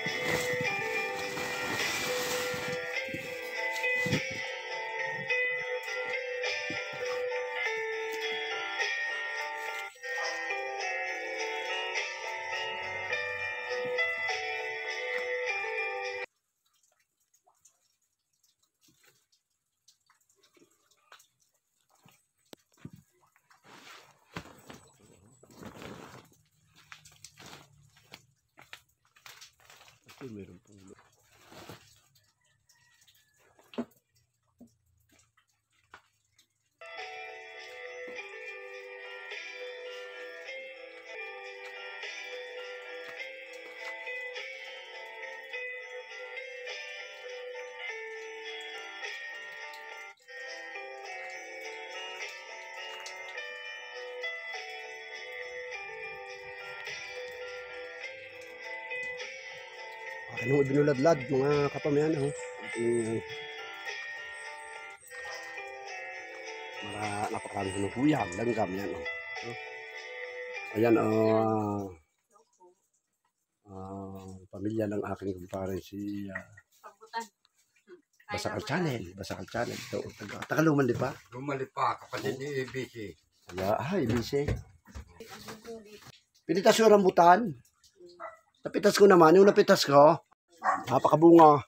Meron pulo. Ano binuladlad mga kapamayan oh. Napakarami ng huyag langgam yan oh. Ayan pamilya ng aking kumpare si Basakal Channel. Ito, Tagaluman di pa? Lumalipa, kapatid ni ABC. ABC. Pinitas yung rambutan. Napitas ko naman, yung napitas ko, napakabunga.